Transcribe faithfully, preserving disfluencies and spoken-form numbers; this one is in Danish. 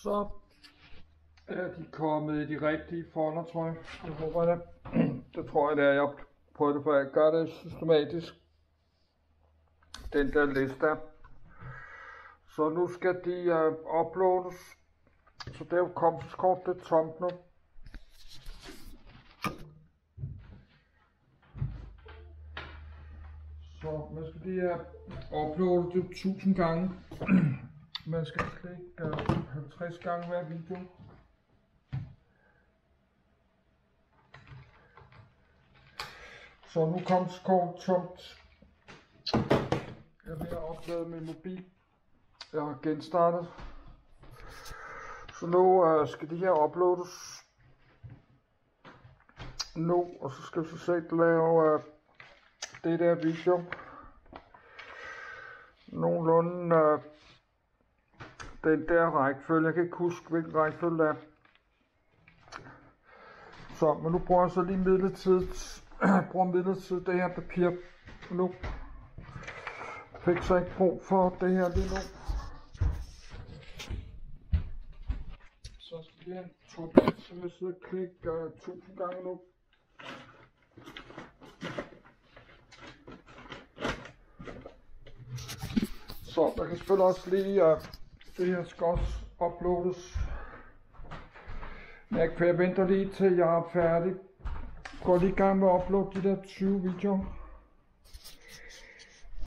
Så er de kommet i de rigtige folder, tror jeg. Jeg håber det. Det tror jeg, det er. Jeg prøver det, for jeg gør det systematisk. Den der liste. Så nu skal de uh, uploades. Så det er jo kommenskort, det er tomt nu. Så man skal lige uh, uploade det tusind gange. Man skal klikke uh, halvtreds gange hver video. Så nu kom skåret tomt. Jeg er ved at oplade min mobil. Jeg har genstartet. Så nu uh, skal de her uploades. Nu, og så skal vi så set lave uh, det der video. Nogenlunde uh, den der rækkefølge. Jeg kan ikke huske, hvilken rækkefølge det er. Så, men nu bruger jeg så lige midlertidigt. Jeg bruger midlertidigt det her papir nu. Jeg fik så ikke brug for det her lige nu. Så skal jeg to, så vil jeg sidde og klikke uh, tusind gange nu. Så der kan selvfølgelig også lige, uh, det her skal også uploades. Men jeg venter lige til jeg er færdig. Går lige i gang med at uploade de der tyve videoer.